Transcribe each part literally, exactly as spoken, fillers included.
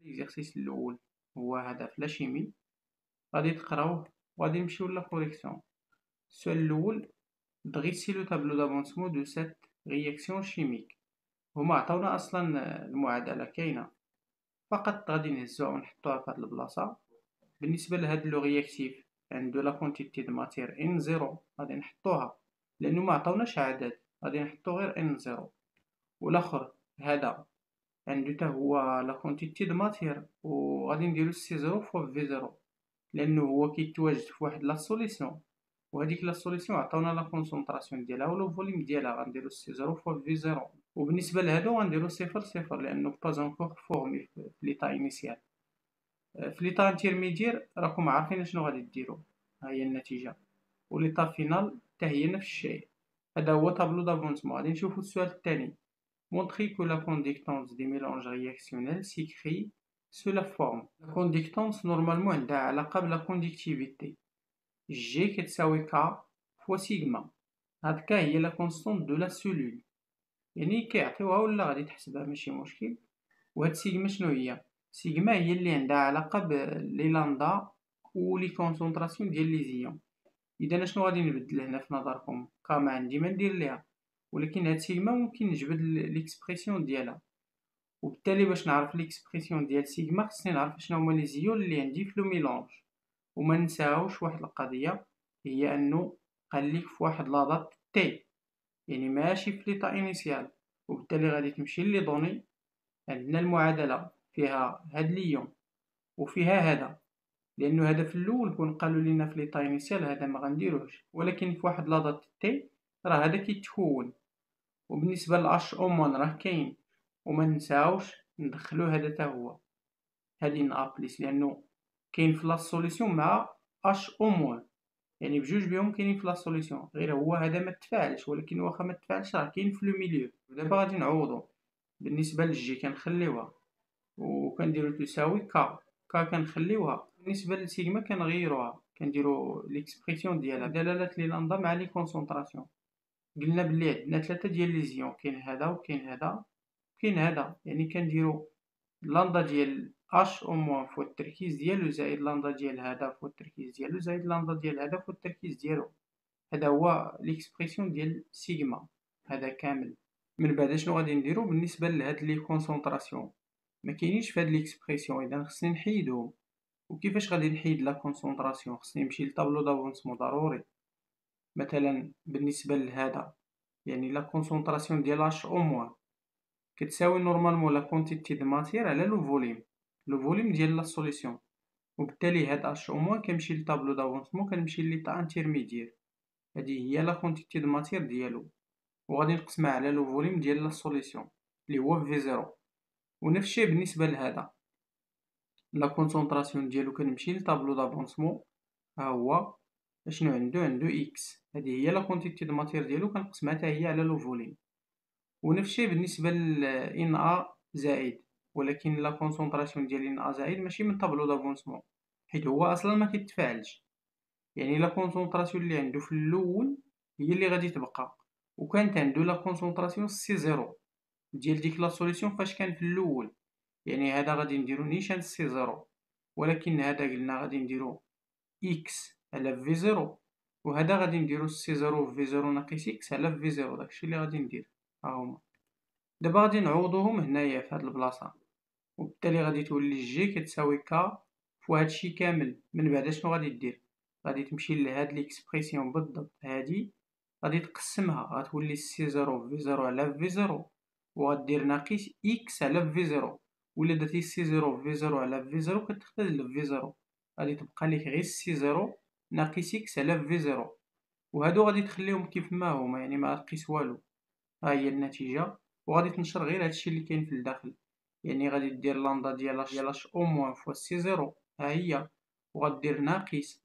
ليكزارسيس الأول هو هذا في لاشيمي، غادي تقراوه وغادي نمشيو لا كوريكسيون. السؤال الأول dressez le tableau d'avancement de cette réaction chimique. هما عطاونا أصلا المعادلة كاينة، فقط غادي نهزوها ونحطوها في هاد البلاصة. بالنسبة لهاد لو رياكتيف عندو لا كونتيتي دو ماتير ان زيرو غادي نحطوها لأنو معطاوناش عدد، غادي نحطو غير ان زيرو. والآخر هذا عندو تا هو لا كونتيتي دو ماتير وغادي نديرو سي زيرو فوا في زيرو لأنو هو كيتواجد في واحد لا سوليسيون، وهاديك لا سوليسيون عطاونا لا كونسونطراسيون ديالها ولو فوليوم ديالها، غنديرو سي زيرو فوا في زيرو. وبالنسبة لهادو غنديرو صفر صفر لأنو با انكور فورمي في ليطا انيسيال. في ليطا انترميديير راكم عارفين شنو غادي ديرو، ها هي النتيجة. وليطا فينال حتى هي نفس الشيء. هذا هو طابلو دافونسمون. غادي نشوفو السؤال الثاني. Montrer que la conductance des mélanges réactionnels s'écrit sous la forme. La conductance normalement عندها علاقة بلا conductivité. G كتساوي K فوا سيغما. هاد K هي لا كونستونت دو لا سولول، يعني كيعطيوها ولا غادي تحسبها ماشي مشكل. وهاد سيغما شنو هي؟ سيغما هي اللي عندها علاقة بلي لامدا و لي كونسونطراسيون ديال لي زيون. إذا شنو غادي نبدل هنا في نظركم؟ K ما عندي ما ندير ليها، ولكن هاد سيغما ممكن نجبد ليكسبرسيون ديالها. وبالتالي باش نعرف ليكسبرسيون ديال سيغما خصني نعرف شنو هما لي زيون اللي عندي في لو ميلونج. وما ننساوش واحد القضيه، هي انه قال لك في واحد لاضات تي، يعني ماشي في ليطا انيسيال. وبالتالي غادي تمشي لي دوني، عندنا المعادله فيها هاد ليون وفيها هذا، لانه هذا في الاول كون قالوا لنا في ليطا انيسيال هذا ما غنديروش، ولكن في واحد لاضات تي راه هذا كيتكون. وبالنسبه لاش اومون راه كاين، وما ننساوش ندخلو هذا حتى هو، هادي نابليس لانه كاين في لا سوليسيون مع اش او موان، يعني بجوج بهم كاينين في لا سوليسيون، غير هو هذا ما تفاعلش، ولكن واخا ما تفاعلش راه كاين في لو ميليو. دابا غادي نعوضو. بالنسبه للجي كنخليوها وكنديرو تساوي كا، كا كنخليوها. بالنسبه للسيغما كنغيروها، كنديرو ليكسبرسيون ديالها دلاله لي لامدا مع لي كونسونطراسيون. قلنا بلي عندنا ثلاثه ديال لي زيون، كاين هذا وكاين هذا وكاين هذا، يعني كنديرو لامدا ديال اش او موان فوا التركيز ديالو زائد لامدا ديال هذا فوا التركيز ديالو زائد لامدا ديال هذا فوا التركيز ديالو. هذا هو ليكسبرسيون ديال سيغما هذا كامل. من بعد شنو غادي نديرو بالنسبه لهاد لي كونسونطراسيون؟ ما كاينينش في هاد ليكسبرسيون، اذا خصني نحيدهم. وكيفاش غادي نحيد لا كونسونطراسيون؟ خصني نمشي لطابلو دافونسمون ضروري. مثلا بالنسبه لهذا، يعني لا كونسونطراسيون ديال اش او موان كتساوي نورمالمون لا كونتيتي دو ماتير على لو فوليوم، لو فوليوم ديال لا سوليسيون. وبالتالي هاد اش او موان كنمشي لطابلو دافونسمون، كنمشي ليطا انترميديير، هادي هي لا كونتيتي دو ماتير ديالو، وغادي نقسمها على لو فوليوم ديال لا سوليسيون اللي هو في زيرو. ونفس الشيء بالنسبه لهذا، لا كونسونطراسيون ديالو كنمشي لطابلو دافونسمون، ها هو شنو عندو؟ عندو اكس، هادي هي لا كونتيتي دو ماتير ديالو كنقسمها حتى هي على لو فوليوم. ونفس الشيء بالنسبه ل ان ا زائد، ولكن لا كونسونطراسيون ديال ان ا زائد ماشي من طابلو دافونسمون، حيت هو اصلا ما كيتفاعلش، يعني لا كونسونطراسيون اللي عنده في الاول هي اللي غادي تبقى. وكانت عنده لا كونسونطراسيون سي زيرو ديال ديك لا سوليسيون فاش كان في الاول، يعني هذا غادي نديرو نيشان سي زيرو، ولكن هذا قلنا غادي نديرو اكس على في زيرو، وهذا غادي نديرو سي زيرو في زيرو ناقص اكس على في زيرو. داكشي اللي غادي ندير ها هما. دابا غادي نعوضوهم هنايا في هاد البلاصه، وبالتالي غادي تولي جي كتساوي كا فوا هادشي كامل. من بعد شنو غادي دير؟ غادي تمشي لهاد ليكسبرسيون بالضبط هادي، غادي تقسمها، غتولي سي زيرو في زيرو على في زيرو، وغدير ناقص اكس على في زيرو. ولا درتي سي زيرو في زيرو على في زيرو كتختزل في زيرو، غادي تبقى ليك غير سي زيرو ناقص اكس على في زيرو. وهادو غادي تخليهم كيف ما هما، يعني ما تقيس والو. ها هي النتيجة. وغادي تنشر غير هادشي اللي كاين في الداخل، يعني غادي دير لامدا ديال اش ديال اش او موان فوا سي زيرو، ها هي، وغدير ناقص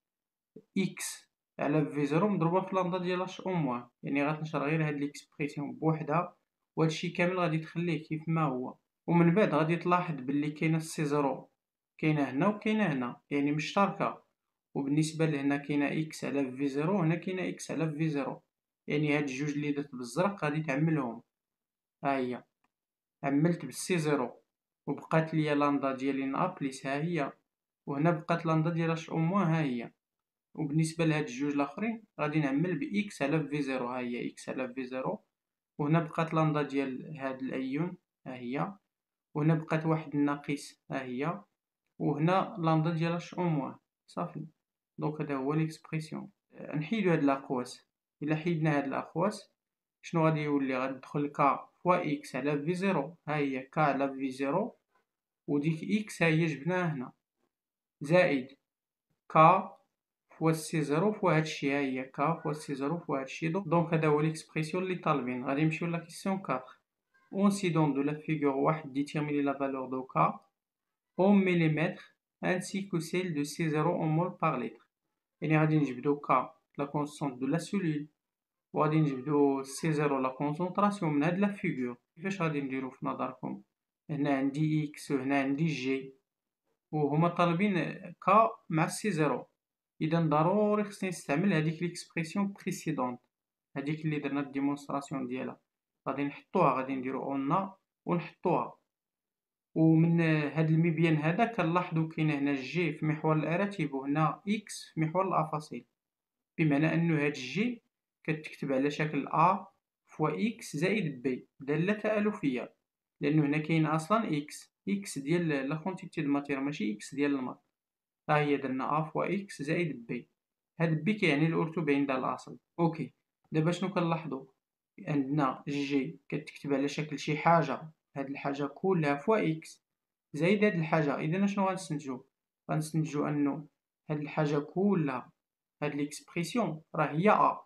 اكس على في زيرو مضروبة في لامدا ديال اش او موان، يعني غتنشر غير هاد ليكسبرسيون بوحدها، وهادشي كامل غادي تخليه كيف ما هو. ومن بعد غادي تلاحظ بلي كاينه سي زيرو كاينه هنا وكاينه هنا، يعني مشتركة. وبالنسبة لهنا كاينه اكس على في زيرو، هنا كاينه اكس على في زيرو، يعني هاد الجوج اللي درت بالزرق غادي تعملهم. ها هي عملت بالسي زيرو، وبقات ليا لاندا ديال ان ا بليس ها هي، وهنا بقات لاندا ديال اش او موان ها هي. وبالنسبة لهاد الجوج الآخرين غادي نعمل بإكس على في زيرو، ها هي إكس على في زيرو، وهنا بقات لاندا ديال هاد الأيون ها هي، وهنا بقات واحد الناقص ها هي، وهنا لاندا ديال اش او موان. صافي. دونك هذا هو ليكسبرسيون. نحيدو هاد الأقواس. إلا حيدنا هاد الأقواس شنو غادي يولي؟ غادي تدخل كا فوا إكس على في زيرو، ها هي كا على في زيرو، وديك إكس ها هي جبناها هنا، زائد كا فوا سي زيرو فوا هادشي، ها هي كا فوا سي زيرو فوا هادشي. دونك هذا هو ليكسبرسيون اللي طالبين. غادي نمشيو لا كيسيون أربعة. On incident de la figure واحد déterminer la valeur de K en millimètres ainsi que celle de C zéro en mol par litre. يعني غادي نجبدو K la constante de la cellule، وغادي نجبدو C zéro la concentration من هاد لا figure. كيفاش غادي نديرو في نظركم؟ هنا عندي X وهنا عندي G، وهما طالبين K مع C zéro. إذا ضروري خصني نستعمل هاديك ليكسبرسيون بريسيدونت، هاديك اللي درنا الديمونستراسيون ديالها. غادي نحطوها، غادي نديرو اون ونحطوها. ومن هاد المبيان هذا كنلاحظو كاينه هنا جي في محور الاراتيب، وهنا اكس في محور الافاصيل، بمعنى انه هاد جي كتكتب على شكل ا فوا اكس زائد بي، داله تالفيه، لانه هنا كاين اصلا اكس، اكس ديال لا كونتيتي دو ماتير ماشي اكس ديال الماء. ها هي درنا ا فوا اكس زائد بي، هاد بي كيعني الارتوب عند الاصل. اوكي. دابا شنو كنلاحظو؟ عندنا جي كتكتب على شكل شي حاجه، هاد الحاجه كلها فوا اكس زائد هاد الحاجه. اذا شنو غنستنتجو؟ غنستنتجو انه هاد الحاجه كلها، هاد ليكسبرسيون راه هي ا،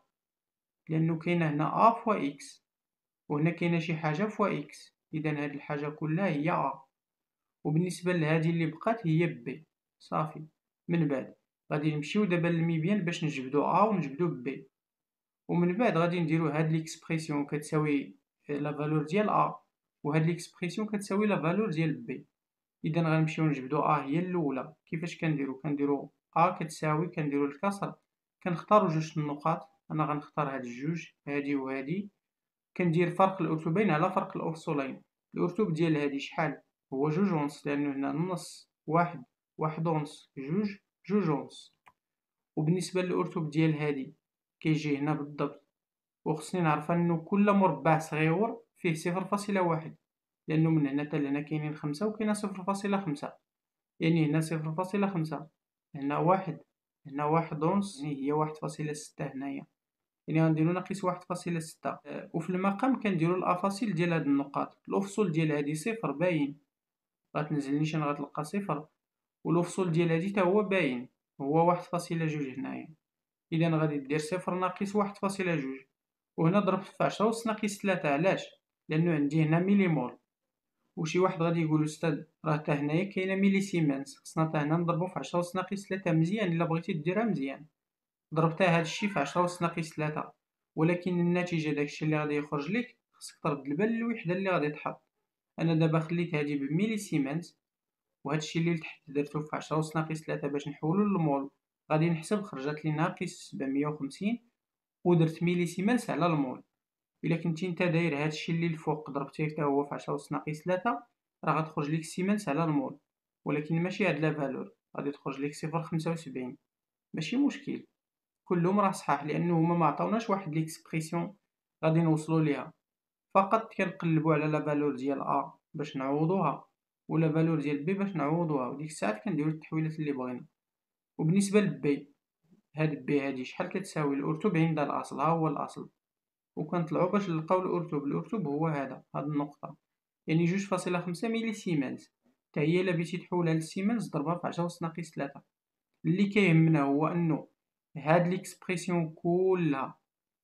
لانه كاينه هنا ا فوا اكس، وهنا كاينه شي حاجه فوا اكس. اذا هاد الحاجه كلها هي ا، وبالنسبه لهادي اللي بقات هي بي. صافي. من بعد غادي نمشيو دابا للميبيان باش نجبدو ا ونجبدو بي، ومن بعد غادي نديرو هاد ليكسبرسيون كتساوي لا فالور ديال ا، وهاد ليكسبرسيون كتساوي لا فالور ديال بي. اذا غنمشيو نجبدو ا هي الاولى. كيفاش كنديرو؟ كنديرو ا كتساوي، كنديرو الكسر، كنختارو جوج النقاط. انا غنختار هاد الجوج، هادي وهادي، كندير فرق الارتوبين على فرق الافصولين. الارتوب ديال هادي شحال؟ هو جوج ونص، لانه هنا النص واحد، واحد ونص، جوج، جوج ونص. وبالنسبه للارتوب ديال هادي كيجي هنا بالضبط، وخصني نعرف انه كل مربع صغيور فيه صفر فاصلة واحد، لانه من هنا حتى لهنا كاينين خمسة وكاينه صفر فاصلة خمسة، يعني هنا صفر فاصلة خمسة، هنا واحد، هنا واحد ونص، يعني هي واحد فاصلة ستة هنايا، يعني غنديرو ناقص واحد فاصلة ستة. أه وفي المقام كنديرو الافاصيل ديال هاد النقاط. الافصول ديال هادي صفر باين، غتنزل نيشان غتلقى صفر، والافصول ديال هادي تا هو باين، هو واحد فاصلة جوج هنايا. اذا غادي دير صفر ناقص واحد فاصلة جوج، وهنا ضربت في عشرة أس ناقص ثلاثة. علاش؟ لأنه عندي هنا ميليمول، وشي واحد غادي يقول أستاذ راه حتى هنايا كاينة ميلي سيمنز، خصنا حتى هنا نضربو في عشرة أس ناقص ثلاثة. مزيان إلا بغيتي ديرها مزيان، ضربتها هادشي في عشرة أس ناقص ثلاثة، ولكن النتيجة داكشي اللي غادي يخرج ليك خصك ترد البال للوحدة اللي غادي تحط. أنا دابا خليت هادي بميلي سيمنز، وهادشي اللي لتحت درتو في عشرة أس ناقص ثلاثة باش نحولو للمول. غادي نحسب، خرجت لي ناقص سبعمية وخمسين، ودرت ميلي سيمنز على المول. إلا كنتي نتا داير هادشي اللي الفوق ضربتيه حتى هو في عشرة أس ناقص ثلاثة، راه غتخرج ليك سيمنز على المول، ولكن ماشي هاد لا فالور، غادي تخرج ليك صفر خمسة وسبعين. ماشي مشكل، كلهم راه صحاح، لأنه هما معطاوناش واحد ليكسبرسيون غادي نوصلو ليها، فقط كنقلبو على لا فالور ديال أ باش نعوضوها، ولا فالور ديال بي باش نعوضوها، وديك الساعات كنديرو التحويلات اللي بغينا. وبالنسبة لبي، هاد بي هادي شحال كتساوي؟ الأرتوب عند الأصل، ها هو الأصل، وكنطلعو باش نلقاو الأرتوب. الأرتوب هو هذا، هاد النقطة، يعني جوج فاصلة خمسة ميلي سيمنز. حتى هي إلا بغيتي تحولها للسيمنز ضربها في عشرة أس ناقص ثلاثة. اللي كيهمنا هو أنو هاد ليكسبرسيون كلها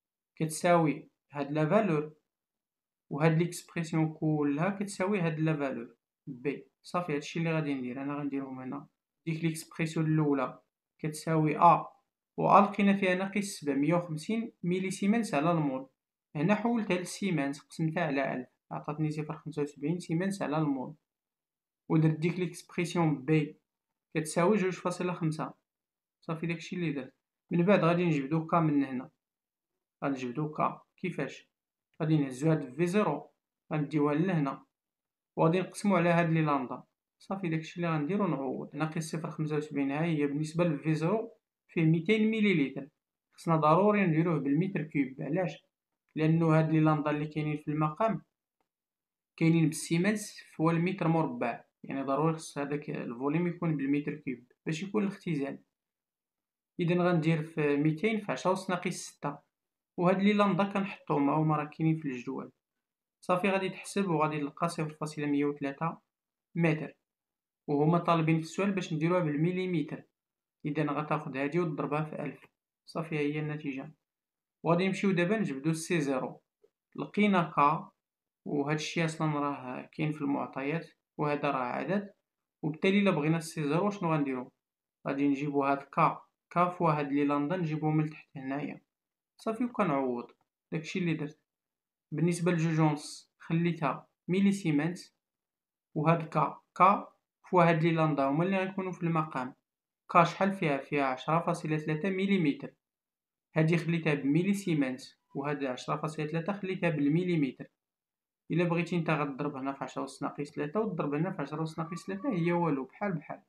كتساوي هاد لا فالور، وهاد ليكسبرسيون كلها كتساوي هاد لا فالور بي. صافي، هادشي اللي غادي ندير. أنا غنديرهم هنا. ديك ليكسبرسيون الأولى كتساوي أ، و أ لقينا فيها ناقص سبعمية وخمسين ميلي سيمنز على المول. هنا حولتها للسيمنز، قسمتها على ألف، عطاتني صفر خمسة وسبعين سيمنز على المول. ودرت ديك ليكسبرسيون بي كتساوي جوج فاصلة خمسة. صافي، داكشي اللي درت. من بعد غادي نجبدو كا من هنا، غنجبدو كا. كيفاش؟ غادي نهزو هاد في زيرو غنديوها لهنا، وغادي نقسمو على هاد لي لامدا. صافي داكشي لي غندير ونعوض. ناقص صفر خمسة وسبعين ها هي بالنسبة لفي زيرو فيه ميتين مليليتر، خصنا ضروري نديروه بالمتر كوب. علاش؟ لأنو هاد لي لامدا لي كاينين في المقام كاينين بالسيمنس فهو المتر مربع، يعني ضروري خص هداك الفوليم يكون بالمتر كوب باش يكون الاختزال. إذا غندير في ميتين في عشرة أس ناقص ستة، وهاد لي لامدا كنحطوهم ها هما راه كاينين في الجدول. صافي غادي تحسب وغادي تلقى صفر فاصلة مية وثلاثة متر، وهما طالبين في السؤال باش نديروها بالمليمتر. إذا غتاخد هادي وتضربها في ألف. صافي ها هي النتيجة. وغادي نمشيو دابا نجبدو سي زيرو. لقينا كا، وهادشي أصلا راه كاين في المعطيات، وهذا راه عدد، وبالتالي إلا بغينا سي زيرو شنو غنديرو؟ غادي نجيبو هاد كا كا فوا هاد لي لامدا نجيبوهم من التحت هنايا. صافي وكنعوض. داكشي اللي درت. بالنسبة لجوج ونص خليتها ميلي سيمنز، وهاد كا كا فوا هاد لي لامدا هما اللي غيكونو في المقام. كا شحال فيها؟ فيها عشرة فاصلة ثلاثة مليمتر، هادي خليتها بميلي سيمنز، وهاد عشرة فاصلة ثلاثة خليتها بالمليمتر. إلا بغيتي نتا غضرب هنا في عشرة أس ناقص ثلاثة وتضرب هنا في عشرة أس ناقص ثلاثة هي والو بحال بحال.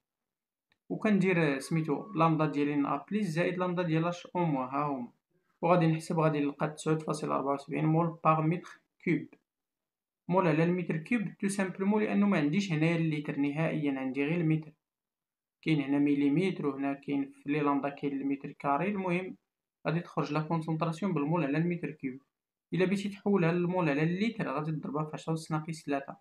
وكندير سميتو لامدا ديالي ان ا بليس زائد لامدا ديال اش او موان ها هما، وغادي نحسب. غادي نلقى تسعود فاصلة ربعة وسبعين مول باغ متر كوب. مول على المتر كوب تو سامبلومون لأنو معنديش هنايا الليتر نهائيا، عندي غير المتر. كاين هنا مليمتر وهنا كاين في لي لامدا كاين المتر كاري. المهم غادي تخرج لا كونسونطراسيون بالمول على المتر كوب. إلا بغيتي تحولها للمول على الليتر غادي تضربها في عشرة أس ناقص ثلاثة.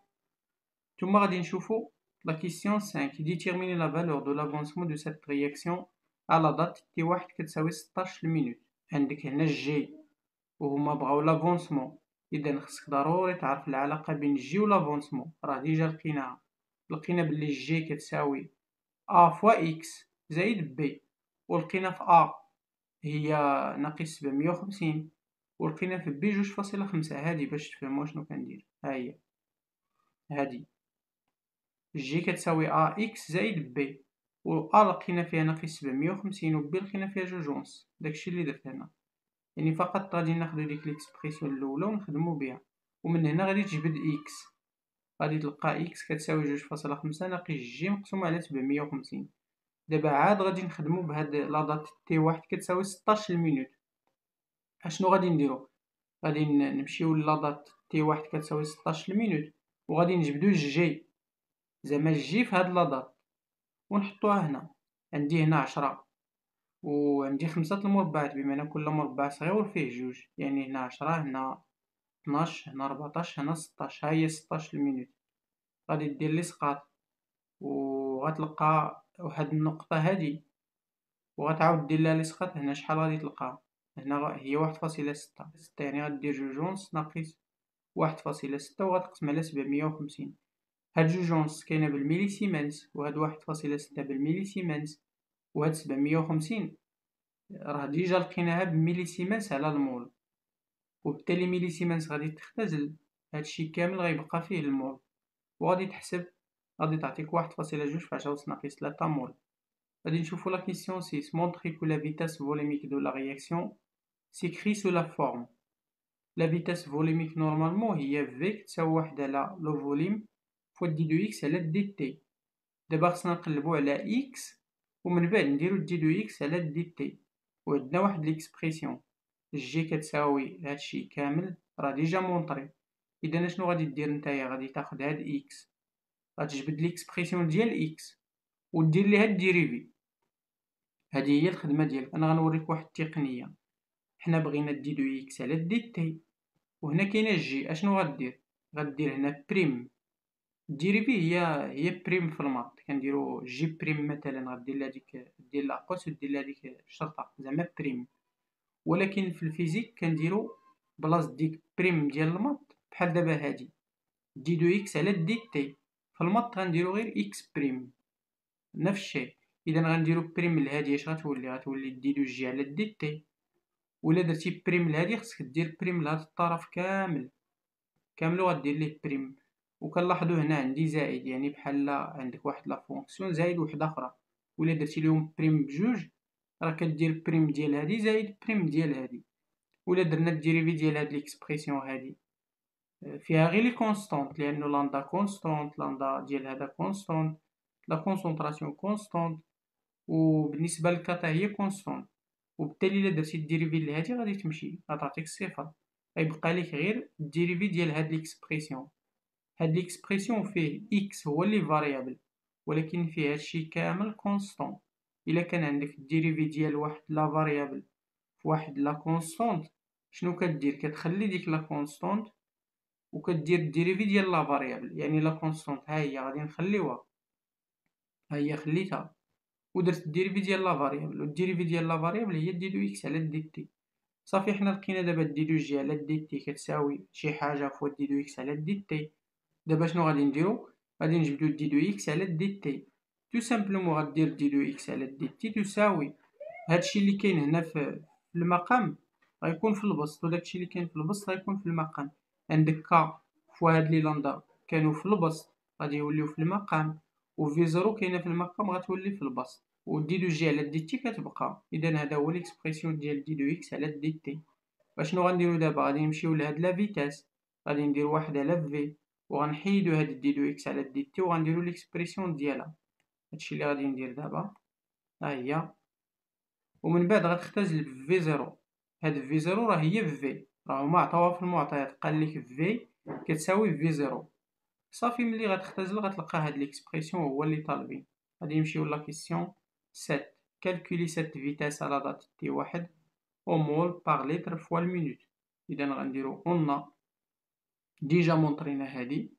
ثم غادي نشوفو la question cinq. Déterminer la valeur de l'avancement de cette réaction à la date تي واحد كتساوي ستاش المينوت. عندك هنا الجي وهما بغاو لافونسمون، إذا خصك ضروري تعرف العلاقة بين الجي و لافونسمون. راه ديجا لقيناها، لقينا بلي الجي كتساوي أ فوا إكس زائد بي، ولقينا في أ هي ناقص سبعمية وخمسين، ولقينا في بي جوج فاصلة خمسة. هادي باش تفهمو شنو كندير، ها هي هادي جي كتساوي أ إكس زائد بي، و أ لقينا فيها ناقص سبعمية وخمسين و بي لقينا فيها جوج ونص. داكشي اللي درت هنا، يعني فقط غادي ناخدو ديك ليكسبريسيون الأولى ونخدمو بها. ومن هنا غادي تجبد إكس، غادي تلقى إكس كتساوي جوج فاصلة خمسة ناقص جي مقسوم على سبعمية وخمسين. دابا عاد غادي نخدمو بهاد لا دات تي واحد كتساوي ستاش المينوت. أشنو غادي نديرو؟ غادي نمشيو لا دات تي واحد كتساوي ستاش المينوت، وغادي نجبدو الجي زعما الجي في هاد لا دات ونحطوها هنا. عندي هنا عشرة وعندي خمسة المربعات، بمعنى كل مربع صغير فيه جوج، يعني هنا عشرة، هنا اثناش، هنا ربعطاش، هنا ستاش. ها هي ستاش المينوت. غادي دير لسقاط وغتلقى واحد النقطة هادي، وغتعاود دير لها لسقاط هنا. شحال غادي تلقى؟ هنا هي واحد فاصلة ستة ستة، يعني غدير جوج ونص ناقص واحد فاصلة ستة وغتقسم على سبعمية وخمسين. هاد جوج ونص كاينة بالميلي سيمنز، وهاد واحد فاصلة ستة بالميلي سيمنز، وهاد سبعمية وخمسين راه ديجا لقيناها بميلي سيمنز على المول، وبالتالي ميلي سيمنز غادي تختزل، هادشي كامل غيبقى فيه المول. وغادي تحسب، غادي تعطيك واحد فاصلة جوج في عشرة أس ناقص ثلاثة مول. غادي نشوفو لا كيسيون ستة. Montrer que la vitesse volumique de la réaction s'écrit sous la forme. La vitesse volumique normalement هي V كتساوي واحد على لو فوليم فوا دي دو إكس على دي تي. دابا خصنا نقلبو على إكس ومن بعد نديرو دي دو إكس على دي تي، وعندنا واحد ليكسبريسيون جي كتساوي هادشي كامل راه ديجا مونطري. إذا اشنو غادي دير نتايا؟ غادي تاخد هاد إكس، غتجبد ليكسبريسيون ديال إكس ودير ليها الديريفي. هادي هي الخدمة ديالك. أنا غنوريك واحد التقنية. حنا بغينا دي دو إكس على دي تي، وهنا كاينة جي. أشنو غدير؟ غدير هنا بريم. الديريفي هي هي بريم في الماط، كنديرو جي بريم مثلا، غدير لها ديك دير لاقوس ودير لها ديك الشرطة زعما بريم. ولكن في الفيزيك كنديرو بلاص ديك بريم ديال الماط بحال دابا هادي دي دو إكس على دي تي. في الماط غنديرو غير إكس بريم نفس الشيء. إذا غنديرو بريم لهادي اش غتولي؟ غتولي دي دو جي على دي تي. ولا درتي بريم لهادي خصك دير بريم لهاد الطرف كامل كامل وغدير ليه بريم. وكنلاحظو هنا عندي زائد، يعني بحال عندك واحد لا فونكسيون زائد وحده اخرى، ولا درتي ليهم بريم بجوج راه كدير بريم ديال هادي زائد بريم ديال هادي. ولا درنا الديريفي ديال هاد ليكسبريسيون هادي فيها غير لي كونستونط، لأنو لاندا كونستونط، لاندا ديال هذا كونستونط، لا كونسونطراسيون كونستونط، وبالنسبة للكاتا هي كونستونط، وبالتالي إلا درتي الديريفي لهادي غادي تمشي غتعطيك صفر، غيبقى ليك غير الديريفي ديال هاد ليكسبريسيون. هاد ليكسبريسيون فيه إكس هو لي فاريابل، ولكن فيه هادشي كامل كونستونط. إلا كان عندك الديريفي ديال واحد لا فاريابل فواحد لا كونستونط، شنو كدير؟ كتخلي ديك لا كونستونط وكدير الديريفي ديال لا فاريابل، يعني لا كونستونط ها هي غادي نخليوها، ها هي خليتها ودرت الديريفي ديال لا فاريابل، والديريفي ديال لا فاريابل هي دي دو إكس على دي تي. صافي حنا لقينا دابا دي دو جي على دي تي كتساوي شي حاجة فوا دي دو إكس على دي تي. دابا شنو غادي نديرو؟ غادي نجبدو دي دو إكس على دي تي، تو سامبلومون غدير دي دو إكس على دي تي تساوي هادشي اللي كاين هنا في المقام غيكون في البسط، وداكشي اللي كاين في البسط غيكون في المقام. عندك كا فوا هاد لي لاندا كانوا في البسط غادي يوليو في المقام، و في زيرو كاينه في المقام غتولي في البسط، و دي دو جي على دي تي كتبقى. اذا هذا هو ليكسبرسيون ديال دي دو إكس على دي تي. اشنو غنديرو دابا؟ غادي نمشيو لهاد لا فيتاس، غادي ندير واحد على في، وغنحيدو هاد دي دو إكس على دي تي وغنديرو ليكسبرسيون ديالها. هادشي اللي غادي ندير دابا، ها هي. ومن بعد غتختزل في زيرو. هاد في زيرو راه هي في، راه هما عطاوها في المعطيات، قال لك في كتساوي في زيرو. صافي ملي غتختزل غتلقى هاد ليكسبرسيون هو اللي طالبين. غادي نمشيو لا كيسيون سبعة. كالكولي سبعة فيتاس على دات تي واحد au mol par litre fois le minute. إذا غنديرو اون ديجا مونطرينا هادي،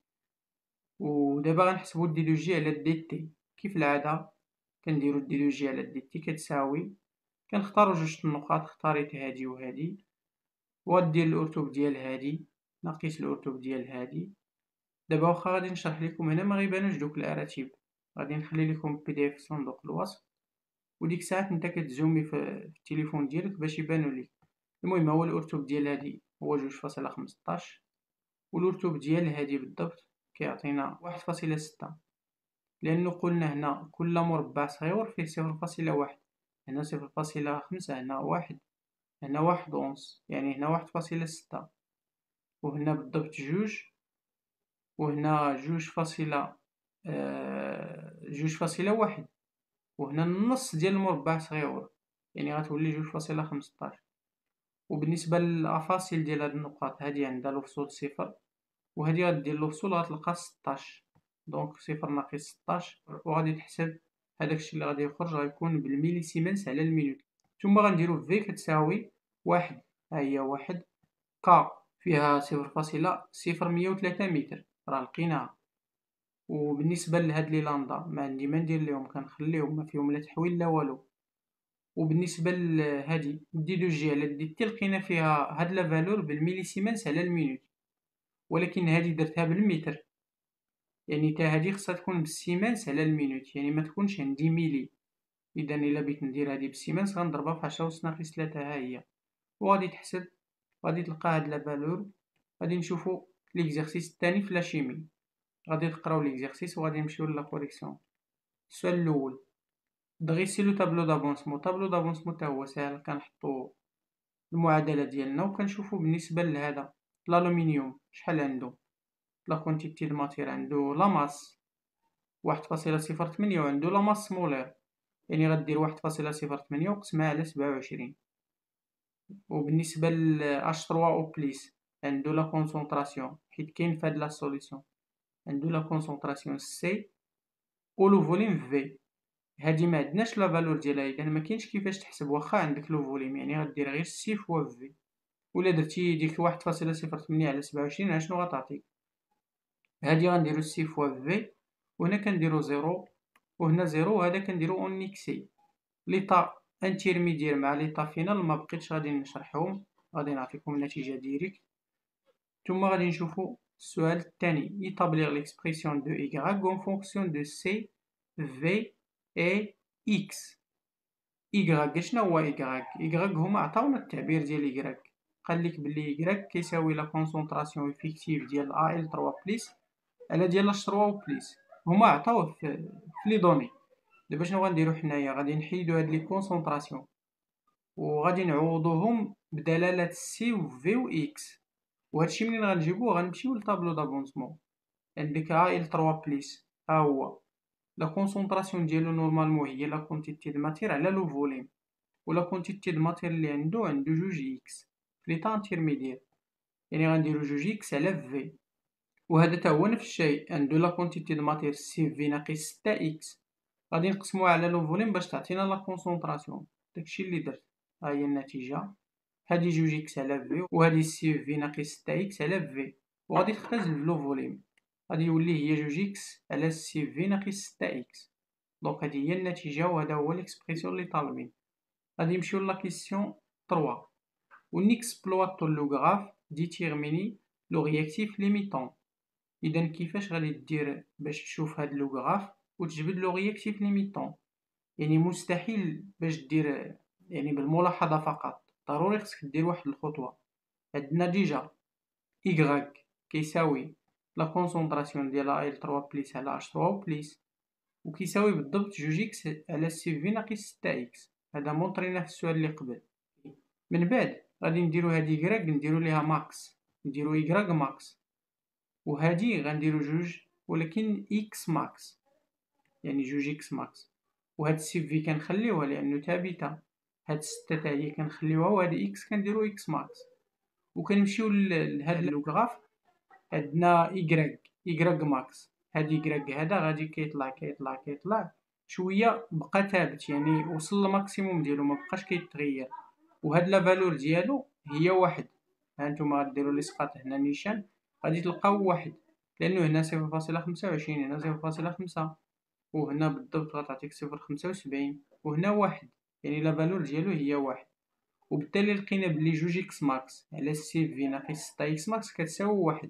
ودابا غنحسبو دي دو جي على دي تي. كيف العادة كنديرو دي دو جي على دي تي كتساوي، كنختارو جوج النقاط، اختاريت هادي وهادي، وغدير الأرتوب ديال هادي ناقص الأرتوب ديال هادي. دابا واخا غادي نشرح لكم هنا ما غيبانوش دوك الأراتيب، غادي نخلي لكم بي دي اف في صندوق الوصف، وديك الساعات نتا كتزومي في التليفون ديالك باش يبانو ليك. المهم هو الأرتوب ديال هادي هو جوج فاصلة خمسطاش، والأرتوب ديال هادي بالضبط كيعطينا واحد فاصلة ستة، لأنو قلنا هنا كل مربع صغيور فيه صفر فاصلة واحد، هنا صفر فاصلة خمسة، هنا واحد، هنا واحد ونص، يعني هنا واحد فاصلة ستة، وهنا بالضبط جوج، وهنا جوج فاصلة آه جوج فاصلة واحد، وهنا النص ديال المربع صغيور، يعني غتولي جوج فاصلة خمسطاش. وبالنسبة للأفاصيل ديال هاد النقاط، هادي عندها الفصول صفر، وهادي غدير الفصول غتلقى ستاش، دونك صفر ناقص ستاش، وغادي تحسب هداك الشي اللي غادي يخرج غيكون بالميلي سيمنس على المينوت. ثم غنديرو في كتساوي واحد، ها هي واحد، ك فيها صفر فاصلة صفر مية وثلاثة متر، راه لقيناها. وبالنسبة لهاد لي لاندا ما عندي ما ندير ليهم، كنخليهم ما فيهم لا تحويل لا والو. وبالنسبة لهادي دي دو جي على دي تي لقينا فيها هاد لا فالور بالميلي سيمنس على المينوت، ولكن هادي درتها بالمتر، يعني تا هادي خصها تكون بالسيمانس على المينوت، يعني ما تكونش عندي ميلي. اذا الا بغيت ندير هادي بالسيمانس غنضربها في عشرة أس ناقص ثلاثة، ها هي، وغادي تحسب، غادي تلقى هاد لا فالور. غادي نشوفو ليكزارسيس الثاني في لا شيمي، غادي تقراو ليكزارسيس وغادي نمشيو لا كوريكسيون. السؤال الاول، دغيسي لو طابلو دافونسمون. طابلو دافونسمون تا هو ساهل، كنحطو المعادله ديالنا وكنشوفو بالنسبه لهذا الالومنيوم شحال عندو. لا كونتيتي د ماتير عندو لا ماس واحد فاصلة صفر ثمانية، وعندو لا ماس مولير، يعني غدير واحد فاصلة صفر ثمانية وقسمها على سبعة وعشرين. وبالنسبة ل اش ثلاثة او بليس عندو لا كونسونطراسيون، حيت كاين فهاد لا سوليسيون عندو لا كونسونطراسيون سي و لو فوليم في. هادي ما عندناش لا فالور ديالها، اذا ما كاينش كيفاش تحسب واخا عندك لو فوليم، يعني غدير غير سي فوا في. ولا درتي ديك واحد فاصلة صفر ثمانية على سبعة وعشرين شنو غتعطيك؟ هادي غنديرو سي فوا في، وهنا كنديرو زيرو، وهنا زيرو، وهذا كنديرو اون نيكسي. ليطا انتيرميدير مع ليطا فينال ما بقيتش غادي نشرحهم، غادي نعطيكم النتيجة ديريكت. ثم غادي نشوفو السؤال الثاني، يطابليغ ليكسبرسيون دو إيكغاك اون فونكسيون دو سي في اي إكس. إيكغاك شنو هو إيكغاك؟ إيكغاك هما عطاونا التعبير ديال إيكغاك، قالك بلي إيكغاك كيساوي لا كونسونطراسيون إفيكتيف ديال أ إل ثلاثة بليس على ديال اش ثلاثة بليس، هما عطاوه في, في لي دوني. دابا شنو غنديرو حنايا؟ غادي نحيدو هاد لي كونسونطراسيون وغادي نعوضوهم بدلالة سي و في و إكس. وهادشي منين غنجيبوه؟ غنمشيو لطابلو دافونسمون. عندك ها إل تروا بليس، ها هو لا كونسونطراسيون ديالو نورمالمون هي لا كونتيتي د ماتير على لو فوليم، و لا كونتيتي د ماتير اللي عندو عندو جوج إكس في ليطا انترميديير، يعني غنديرو جوج إكس على في. وهذا تا هو نفس الشيء، عندو لا كونتيتي د ماتير سي في ناقص ستة إكس، غادي نقسموها على لو فوليم باش تعطينا لا كونسونطراسيون. داكشي اللي درت، ها هي النتيجة، هادي جوج إكس على في وهادي سي في ناقص ستة إكس على في، وغادي تختزل في لو فوليم، غادي يولي هي جوج إكس على سي في ناقص ستة إكس. دونك هادي هي النتيجة وهذا هو ليكسبريسيون اللي طالبين. غادي نمشيو لا كيسيون ثلاثة. و نيكسبلواتو لو غراف ديتيرميني لو رياكتيف ليميتون. إذا كيفاش غادي دير باش تشوف هاد لو غراف وتجبد لو رياكتيف ليميتون؟ يعني مستحيل باش دير يعني بالملاحظة فقط، ضروري خصك دير واحد الخطوة. عندنا ديجا إيكغاك كيساوي لا كونسونطراسيون ديال إل ثلاثة بليس على إش ثلاثة بليس، وكيساوي بالضبط جوج إكس على سي في ناقص ستة إكس، هذا مونطريناه في السؤال اللي قبل. من بعد غادي نديرو هاد إيكغاك نديرو ليها ماكس، نديرو إيكغاك ماكس، وهادي غنديرو جوج ولكن إكس ماكس، يعني جوج إكس ماكس. وهاد سي في كنخليوها لأنو ثابتة، هاد ستة تا هي كنخليوها، وهاد إكس كنديرو إكس ماكس. وكنمشيو لهاد لو غراف، عندنا إيكغاك إيكغاك ماكس، هاد إيكغاك هذا غادي كيطلع كيطلع كيطلع شوية بقى ثابت، يعني وصل للماكسيموم ديالو مبقاش كيتغير، وهاد لا فالور ديالو هي واحد. هانتوما غديرو لإسقاط هنا نيشان، غادي تلقاو واحد، لأنو هنا صفر فاصلة خمسة وعشرين، هنا صفر فاصلة خمسة، وهنا بالضبط غتعطيك صفر فاصلة خمسة وسبعين، وهنا واحد، يعني لا فالور ديالو هي واحد. وبالتالي لقينا بلي جوج إكس ماكس على سي في ناقص ستة إكس ماكس كتساوي واحد.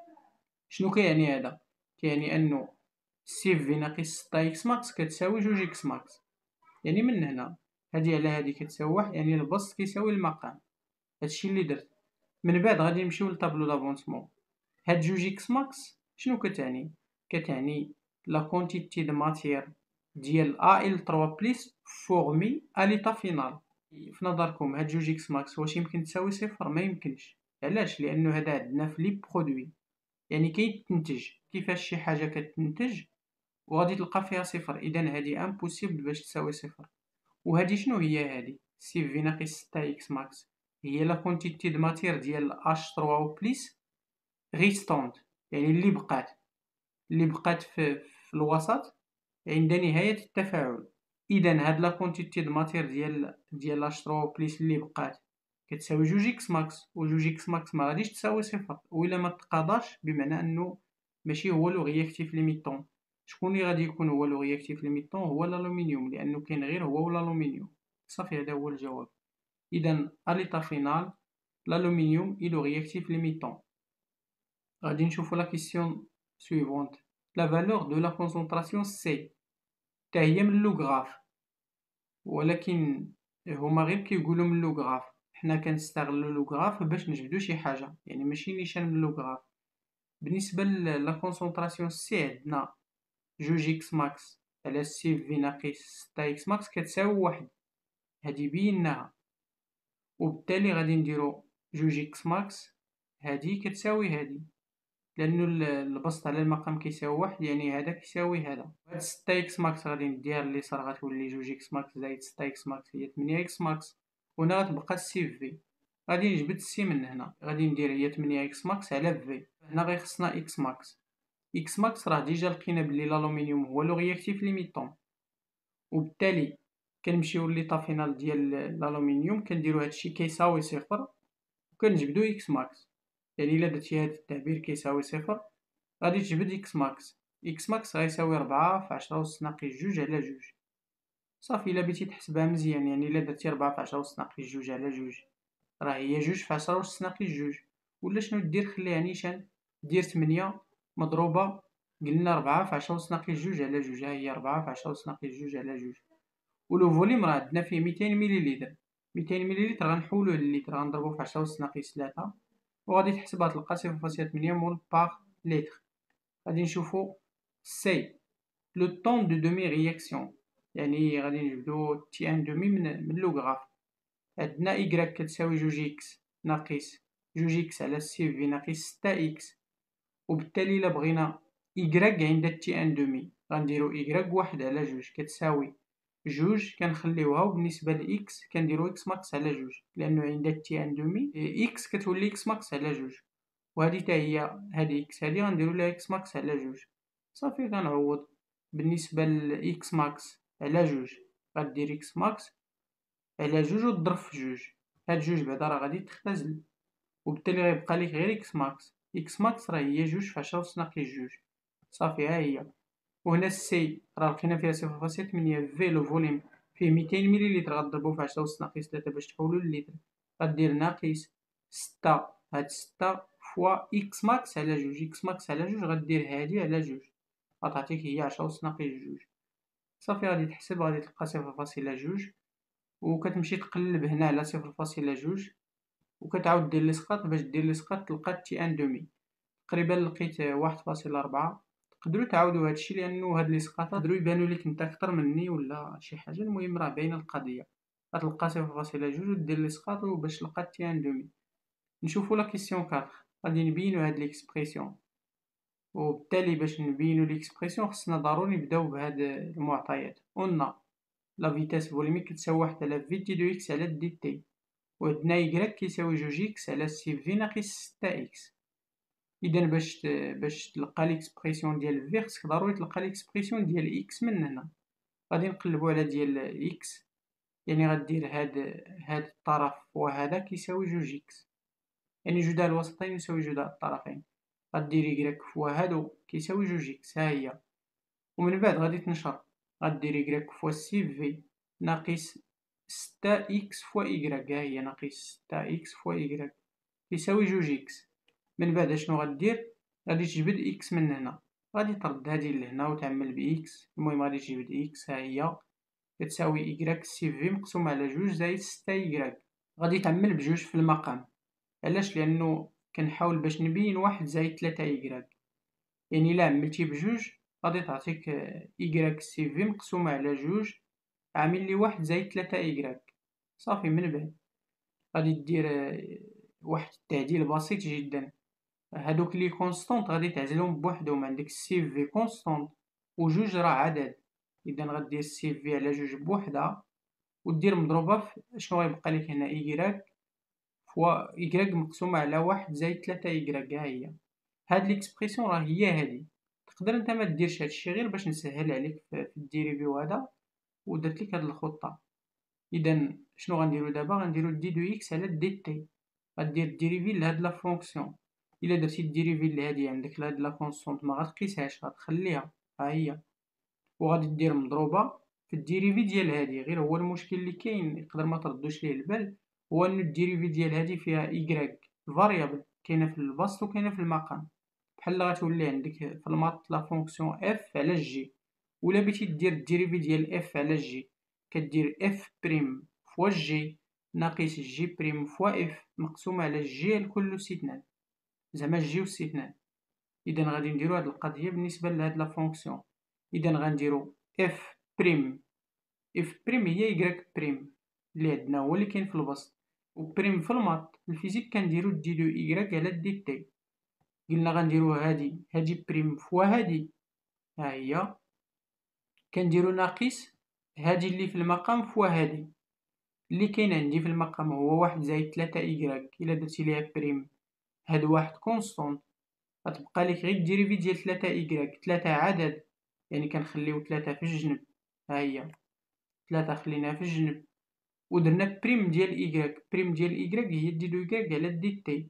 شنو كيعني هذا؟ كيعني أنو سي في ناقص ستة إكس ماكس كتساوي جوج إكس ماكس، يعني من هنا هادي على هادي كتساوي واحد، يعني البسط كيساوي المقام. هادشي اللي درت. من بعد غادي نمشيو لطابلو دافونسمون. هاد جوج إكس ماكس شنو كتعني؟ كتعني لا كونتيتي د ماتير ديال أ إل ثلاثة بليس فورمي أ ليطا فينال. في نظركم هاد جوج إكس ماكس واش يمكن تساوي صفر؟ ما يمكنش. علاش؟ لأنو هذا عندنا في لي برودوي، يعني كيتنتج. كيفاش شي حاجة كتنتج وغادي تلقى فيها صفر؟ إذا هادي امبوسيبل باش تساوي صفر. وهادي شنو هي؟ هادي سي في ناقص ستة إكس ماكس هي لا كونتيتي د ماتير ديال إش ثلاثة بليس ريستونت، يعني اللي بقات اللي بقات في, في الوسط عند نهاية التفاعل. إذا هاد لا كونتيتي د ماتير ديال ديال إش ثلاثة بليس اللي بقات كتساوي جوج إكس ماكس، و جوج إكس ماكس ما غاديش تساوي صفر، وإلا ما تقاضاش بمعنى أنه ماشي هو لو رياكتيف ليميتون. شكون اللي غادي يكون هو لو رياكتيف ليميتون؟ هو الألومنيوم، لأنه كاين غير هو والألومنيوم. صافي هذا هو الجواب. إذا à l'état final l'aluminium est le réactif limitant. غادي نشوفو la question suivante. La valeur de la concentration C تا هي من لو غراف، ولكن هما غير كيقولو من لو غراف، حنا كنستغلو لو غراف باش نجبدو شي حاجة، يعني ماشي نيشان من لو غراف. بالنسبة لا كونسونطراسيون سي عندنا جوج إكس ماكس على سي في ناقص ستة إكس ماكس كتساوي واحد، هادي بيناها. وبالتالي غادي نديرو جوج إكس ماكس هادي كتساوي هادي، لأنو البسط على المقام كيساوي واحد، يعني هذا كيساوي هذا. هاد ستة إكس ماكس غادي نديها لليسار غتولي جوج إكس ماكس زائد ستة إكس ماكس هي ثمانية إكس ماكس، وهنا غتبقى السي في. غادي نجبد السي من هنا، غادي ندير هي ثمانية إكس ماكس على في، هنا غيخصنا إكس ماكس. إكس ماكس راه ديجا لقينا بلي الألومنيوم هو لو رياكتيف ليميتون، وبالتالي كنمشيو ليطا فينال ديال الألومنيوم كنديرو هادشي كيساوي صفر وكنجبدو إكس ماكس، يعني إلا درتي هاد التعبير كيساوي صفر غادي تجبد إكس ماكس. إكس ماكس غيساوي ربعة في عشرة أس ناقص جوج على جوج. صافي إلا بغيتي تحسبها مزيان، يعني إلا درتي ربعة في عشرة أس ناقص جوج على جوج راه هي جوج في عشرة أس ناقص جوج، ولا شنو دير؟ خليها نيشان، دير ثمانية مضروبة قلنا ربعة في عشرة أس ناقص جوج على جوج، ها هي ربعة في عشرة أس ناقص جوج على جوج. ولو فوليوم راه عندنا فيه ميتين مليلتر، ميتين مليلتر غنحولوه لليتر غنضربو في عشرة أس ناقص ثلاثة، وغادي تحسبها تلقى صفر فاصلة ثمانية مول باغ لتر. غادي نشوفو سي لو طون دو دومي رياكسيون، يعني غادي نجبدو تي ان دومي من من لو غراف. عندنا إيكغاك كتساوي جوج إكس ناقص جوج إكس على سي في ناقص ستة إكس، وبالتالي إلا بغينا إكغاك عند تي أن دومي غنديرو إكغاك واحد على جوج كتساوي جوج، كنخليوها وبالنسبة لإكس كنديرو إكس ماكس على جوج، لأنو عند تي أن دومي إكس كتولي إكس ماكس على جوج، وهادي تا هي هادي إكس هادي غنديرو ليها إكس ماكس على جوج. صافي كنعوض بالنسبة لإكس ماكس على جوج غدير إكس ماكس على جوج وتضرب في جوج، هاد جوج بعدا راه غادي تختزل، وبالتالي غيبقى ليك غير إكس ماكس. إكس ماكس راه هي جوج في عشرة أس ناقص جوج. صافي ها هي. وهنا السي راه لقينا فيها صفر فاصلة ثمانية، في لو فوليم فيه ميتين مليلتر غضربو في عشرة أس ناقص ثلاثة باش تحولو للتر، غدير ناقص ستة، هاد ستة فوا إكس ماكس على جوج، إكس ماكس على جوج غدير هادي على جوج غتعطيك هي عشرة أس ناقص جوج. صافي غادي تحسب غادي تلقى صفر فاصلة جوج، وكتمشي تقلب هنا على صفر فاصلة جوج وكتعاود دير ليسقاط باش دير ليسقاط تلقى تي ان دومي، تقريبا لقيت واحد فاصلة ربعة. تقدروا تعاودوا هادشي لانه هاد ليسقاطات يقدروا يبانوا ليك نتا اكثر مني ولا شي حاجه، المهم راه باينه القضيه. غتلقى صفر فاصلة جوج ودير ليسقاط باش تلقى تي ان دومي. نشوفوا لا كيسيون أربعة، غادي نبينوا هاد ليكسبريسيون، وبالتالي باش نبينوا ليكسبريسيون خصنا ضروري نبداو بهاد المعطيات. قلنا لا فيتاس فوليميك كتساوي واحد على في تي دو إكس على دي تي، وعندنا إكغاك كيساوي جوج إكس على سي في ناقص ستة إكس. إذا باش باش تلقى ليكسبريسيون ديال في خصك ضروري تلقى ليكسبريسيون ديال إكس من هنا. غادي نقلبو على ديال إكس، يعني غدير هاد هاد الطرف وهذا كيساوي جوج إكس، يعني جداء الوسطين يساوي جداء الطرفين. غدير إكغاك فوا هادو كيساوي جوج إكس ها هي، ومن بعد غادي تنشر، غدير إكغاك فوا سي في ناقص ستة إكس فوا إكغاك ها هي ناقص ستة إكس فوا إكغاك كيساوي جوج إكس. من بعد اشنو غدير؟ غادي تجبد إكس من هنا، غادي ترد هادي لهنا وتعمل بإكس، المهم غادي تجبد إكس ها هي كتساوي إكغاك سي في مقسوم على جوج زائد ستة إكغاك. غادي تعمل بجوج في المقام، علاش؟ لأنو كنحاول باش نبين واحد زائد تلاتة إكغاك، يعني إلا عملتي بجوج غادي تعطيك إكغاك سي في مقسوم على جوج عامل لي واحد زائد تلاتة إكغاك. صافي من بعد غادي دير واحد التعديل بسيط جدا، هادوك لي كونستونط غادي تعزلهم بوحدهم، عندك سي في كونستونط وجوج راه عدد، إذا غدير سي في على جوج بوحدها ودير مضروبة في شنو غيبقى لك هنا إكغاك فوا إكغاك مقسومة على واحد زائد تلاتة إكغاك ها هي. هاد ليكسبريسيون راه هي هادي. تقدر نتا مديرش هادشي غير باش نسهل عليك في الديريفي وهذا، ودرت لك هاد الخطة. إذا شنو غنديرو دابا؟ غنديرو دي دو إكس على دي تي، غدير الديريفي لهاد لا فونكسيون. إلا درتي الديريفي لهادي عندك لهاد لا كونستونط مغتقيسهاش غتخليها ها هي، وغادي دير مضروبة في الديريفي ديال هادي. غير هو المشكل اللي كاين يقدر متردوش ليه البال هو أنو الديريفي ديال هادي فيها إكغاك فاريابل كاينة في البسط وكاينة في المقام، بحال غتولي عندك في الماط لا فونكسيون اف على جي، ولا بغيتي دير الديريفي ديال اف على جي كدير اف بريم فوا جي ناقص جي بريم فوا اف مقسوم على جي الكل أس اثنان، زعما جي أس اثنان. إذا غادي نديرو هاد القضية بالنسبة لهاد لا فونكسيون. إذا غنديرو اف بريم، اف بريم هي إكغاك بريم اللي عندنا هو اللي كاين في البسط، وبريم في الماط الفيزيك كنديرو دي دو إكغاك على دي تي. قلنا غنديرو هادي هادي بريم فوا هادي ها هي، كنديرو ناقص هادي اللي في المقام فوا هادي اللي كاين عندي في المقام هو واحد زائد تلاتة إكغاك. إلا درتي ليها بريم هاد واحد كونستونط غتبقى ليك غير الديريفي ديال تلاتة إكغاك، تلاتة عدد يعني كنخليو تلاتة في الجنب ها هي، تلاتة خليناها في الجنب ودرنا بريم ديال إكغاك. بريم ديال إكغاك هي دي دو إكغاك على دي تي،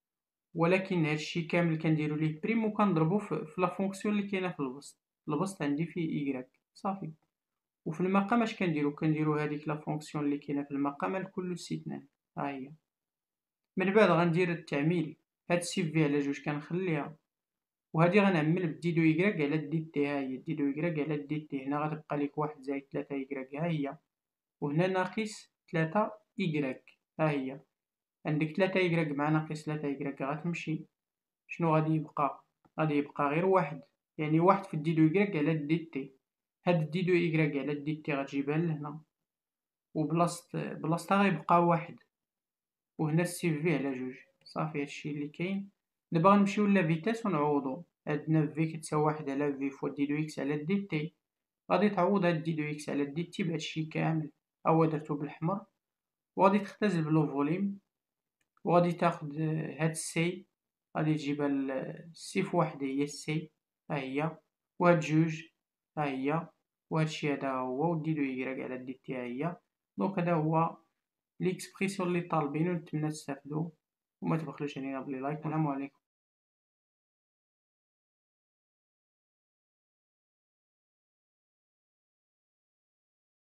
ولكن هادشي كامل كنديرو ليه بريم وكنضربو في لا فونكسيون اللي كاينه في البسط. البسط عندي فيه إكغاك صافي. وفي المقام اش كنديرو؟ كنديرو هاديك لا فونكسيون اللي كاينه في المقام الكل أس اثنان ها هي. من بعد غندير التعميل، هاد سي في على جوج كنخليها، وهادي غنعمل بدي دو إكغاك على دي تي ها هي، دي دو إكغاك على دي تي. هنا غتبقى ليك واحد زائد تلاتة إكغاك ها هي، وهنا ناقص تلاتة إكغاك ها هي. عندك تلاتة إكغاك مع ناقص تلاتة إكغاك غتمشي، شنو غادي يبقى؟ غادي يبقى غير واحد، يعني واحد في دي دو إكغاك على دي تي. هاد دي دو إكغاك على دي تي غتجيبها لهنا، وبلاصة بلاصتها غيبقى واحد، وهنا السي في على جوج صافي هادشي اللي كاين. دابا غنمشيو لا فيتاس ونعوضو، عندنا في كتساوي واحد على في فوا دي دو إكس على دي تي، غادي تعوض هاد دي دو إكس على دي تي بهادشي كامل، ها هو درتو بالحمر، وغادي تختزل بلو فوليم، وغادي تاخد هاد سي، غادي تجيبها ل سي فواحد هي سي ها هي، وهاد جوج ها هي، وهادشي هذا هو، ودي دو إيكغيك على دي تي ها هي. دونك هذا هو ليكسبريسيون اللي طالبينو، نتمنى تستافدو وما تبخلوش علينا بلي لايك، والسلام عليكم.